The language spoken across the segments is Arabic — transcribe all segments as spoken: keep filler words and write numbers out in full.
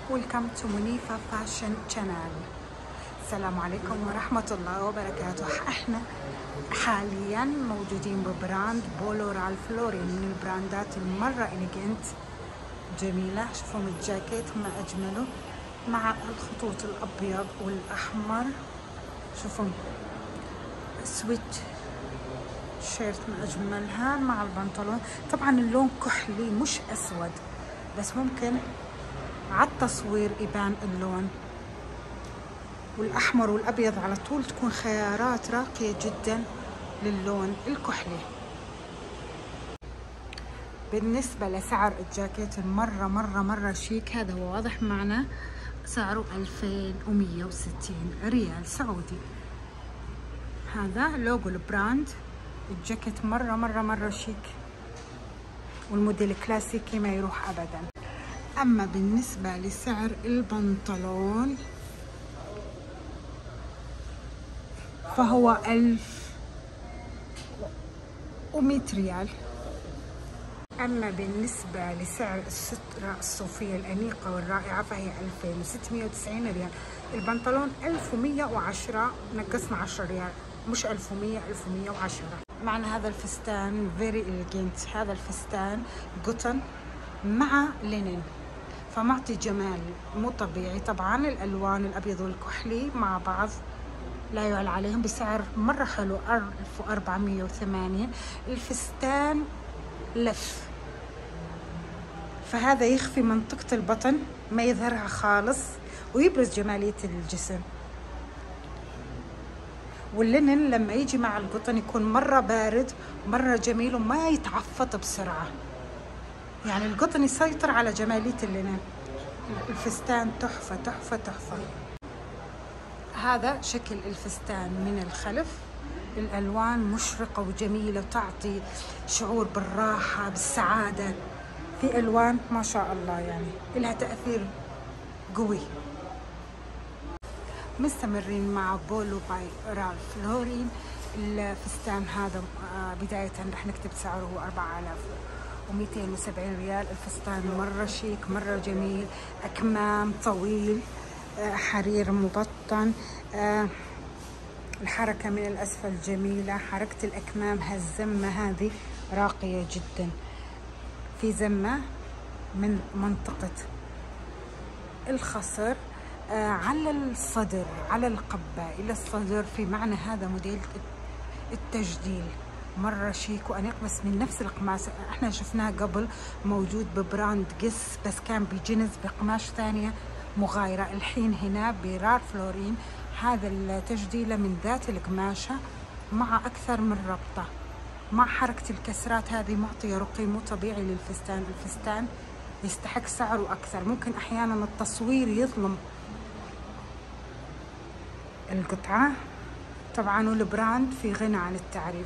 ويلكم تو منيفة فاشن شانل. السلام عليكم ورحمة الله وبركاته. احنا حاليا موجودين ببراند بولو رالف لورين، من البراندات المرة إليجنت جميلة. شوفوا الجاكيت ما أجمله مع الخطوط الأبيض والأحمر. شوفوا سويت شيرت ما أجملها مع البنطلون. طبعا اللون كحلي مش أسود، بس ممكن على التصوير يبان اللون، والأحمر والأبيض على طول تكون خيارات راقية جدا للون الكحلي. بالنسبة لسعر الجاكيت مرة مرة مرة شيك. هذا هو واضح معنا سعره ألفين ومية وستين ريال سعودي. هذا لوجو البراند. الجاكيت مرة مرة مرة شيك، والموديل كلاسيكي ما يروح أبدا. أما بالنسبة لسعر البنطلون فهو ألف ومئة ريال. أما بالنسبة لسعر السترة الصوفية الأنيقة والرائعة فهي ألفين وستمئة وتسعين ريال. البنطلون ألف ومئة وعشرة، نقصنا عشرة ريال، مش ألف ومئة، ألف ومئة وعشرة. معنا هذا الفستان فيري إليجنت. هذا الفستان قطن مع لينين، فمعطي جمال مو طبيعي. طبعا الألوان الأبيض والكحلي مع بعض لا يعلى عليهم، بسعر مرة حلو ألف وأربعمئة وثمانين. الفستان لف، فهذا يخفي منطقة البطن، ما يظهرها خالص، ويبرز جمالية الجسم. واللينن لما يجي مع القطن يكون مرة بارد مرة جميل، وما يتعفط بسرعة. يعني القطن يسيطر على جمالية اللينن. الفستان تحفة تحفة تحفة. هذا شكل الفستان من الخلف. الألوان مشرقة وجميلة، وتعطي شعور بالراحة بالسعادة. في ألوان ما شاء الله يعني لها تأثير قوي. مستمرين مع بولو باي رالف لورين. الفستان هذا بداية رح نكتب سعره هو أربعة آلاف ومئتين وسبعين ريال. الفستان مرة شيك مرة جميل، أكمام طويل، حرير مبطن. الحركة من الأسفل جميلة، حركة الأكمام هالزمة هذه راقية جدا. في زمة من منطقة الخصر على الصدر، على القبة إلى الصدر. في معنى هذا موديل التجديل مرة شيك وأنيق، بس من نفس القماش. احنا شفناه قبل موجود ببراند قس، بس كان بجنس بقماش ثانية مغايرة. الحين هنا برالف لورين هذا التجديلة من ذات القماشة مع أكثر من ربطة، مع حركة الكسرات هذه معطية رقي مو طبيعي للفستان. الفستان يستحق سعره أكثر. ممكن أحيانا التصوير يظلم القطعة طبعا، والبراند في غنى عن التعريف.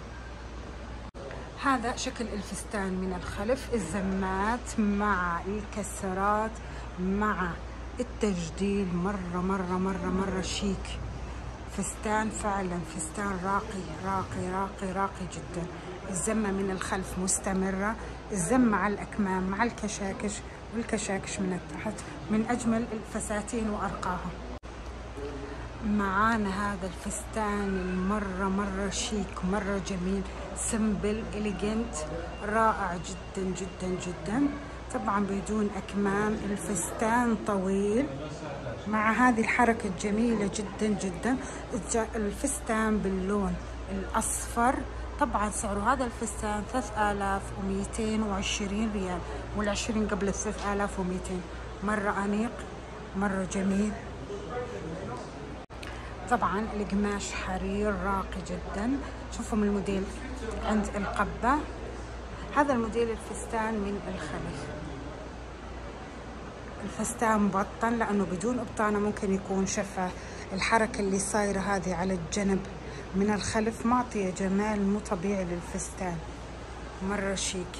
هذا شكل الفستان من الخلف. الزمات مع الكسرات مع التجديل مرة مرة مرة مرة شيك. فستان فعلا فستان راقي راقي راقي راقي جدا. الزمة من الخلف مستمرة، الزمة على الأكمام مع الكشاكش، والكشاكش من التحت. من أجمل الفساتين وأرقاها. معانا هذا الفستان المرة مرة شيك مرة جميل، سمبل إليجنت رائع جدا جدا جدا. طبعا بدون أكمام، الفستان طويل مع هذه الحركة الجميلة جدا جدا. الفستان باللون الأصفر. طبعا سعره هذا الفستان ثلاثة آلاف ومئتين وعشرين ريال، والعشرين قبل ثلاثة آلاف ومئتين. مرة أنيق مرة جميل. طبعا القماش حرير راقي جدا. شوفوا من الموديل عند القبة. هذا الموديل الفستان من الخلف. الفستان مبطن لأنه بدون أبطانة ممكن يكون شفة. الحركة اللي صايرة هذه على الجنب من الخلف معطية جمال مو طبيعي للفستان، مرة شيك.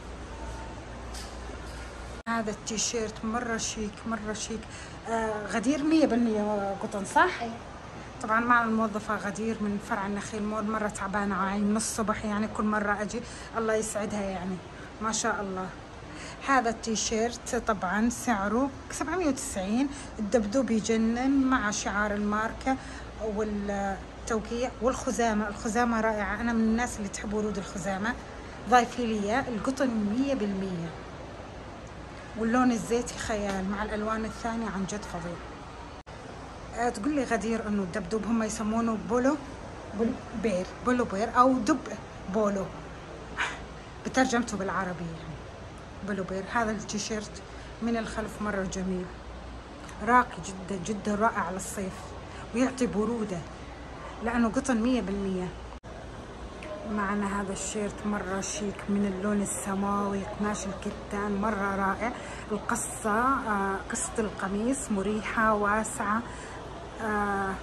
هذا التيشيرت مرة شيك مرة شيك. آه غدير مية بالمية قطن صح؟ أي. طبعا مع الموظفة غدير من فرع النخيل مول، مرة تعبانة عين من الصبح، يعني كل مرة أجي الله يسعدها يعني ما شاء الله. هذا التيشيرت طبعا سعره سبعمية وتسعين، الدبدوب يجنن مع شعار الماركة والتوقيع والخزامة. الخزامة رائعة، أنا من الناس اللي تحب ورود الخزامة. ضايفي لي إياه، القطن مية بالمية، واللون الزيتي خيال مع الألوان الثانية، عن جد فظيع. أه تقول لي غدير إنه الدبدوب هم يسمونه بولو بير، بولو بير أو دب بولو بترجمته بالعربي يعني بولو بير. هذا التيشيرت من الخلف مرة جميل، راقي جدا جدا، رائع للصيف ويعطي برودة لأنه قطن مية بالمية. معنا هذا الشيرت مرة شيك من اللون السماوي، قماش الكتان مرة رائع. القصة آه قصة القميص مريحة واسعة، آه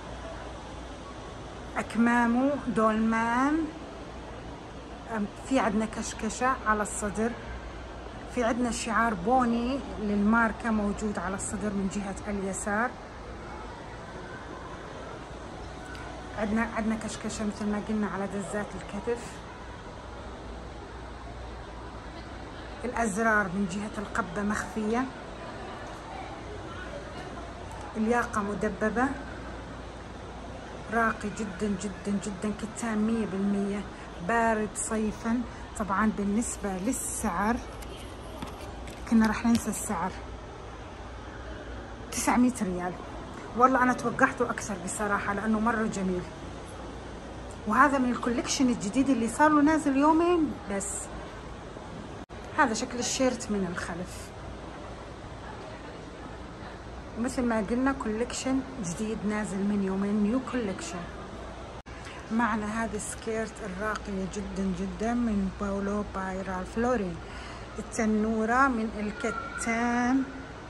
أكمامه دولمان، آه في عندنا كشكشة على الصدر، في عندنا شعار بوني للماركة موجود على الصدر من جهة اليسار. عندنا عندنا كشكشة مثل ما قلنا على دزات الكتف. الأزرار من جهة القبة مخفية. الياقة مدببة، راقي جدا جدا جدا، كتان مية بالمية، بارد صيفا. طبعا بالنسبة للسعر كنا راح ننسى السعر، تسعمية ريال. والله أنا توقعته أكثر بصراحة لأنه مرة جميل، وهذا من الكوليكشن الجديد اللي صار له نازل يومين بس. هذا شكل الشيرت من الخلف، مثل ما قلنا كوليكشن جديد نازل من يومين، نيو كوليكشن. معنا هذا السكيرت الراقية جدا جدا من باولو باي رالف لورين. التنورة من الكتان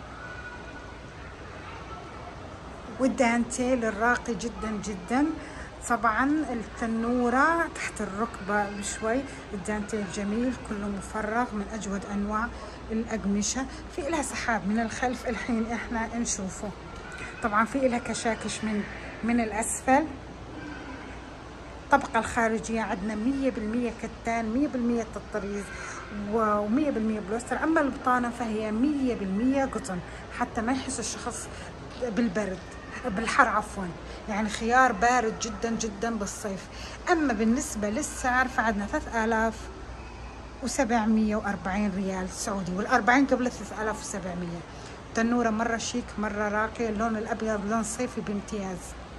والدانتيل الراقي جدا جدا. طبعا التنورة تحت الركبة بشوي، الدانتيل جميل كله مفرغ من أجود أنواع الأقمشة. في لها سحاب من الخلف الحين احنا نشوفه. طبعا في لها كشاكش من من الأسفل. الطبقة الخارجية عندنا مية بالمية كتان، مية بالمية تطريز، ومية بالمية بلوستر. أما البطانة فهي مية بالمية قطن، حتى ما يحس الشخص بالبرد بالحر عفوا، يعني خيار بارد جدا جدا بالصيف. أما بالنسبة للسعر فعندنا ثلاثة آلاف وسبعمية وأربعين ريال سعودي، والأربعين قبل ثلاثة آلاف وسبعمية. تنورة مرة شيك مرة راقية، اللون الأبيض لون صيفي بامتياز.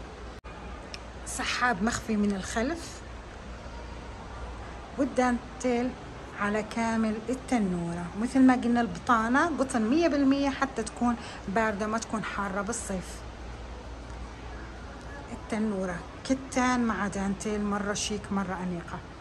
سحاب مخفي من الخلف، والدانتيل على كامل التنورة. مثل ما قلنا البطانة قطن مية بالمية حتى تكون باردة ما تكون حارة بالصيف. التنورة كتان مع دانتيل مرة شيك مرة أنيقة.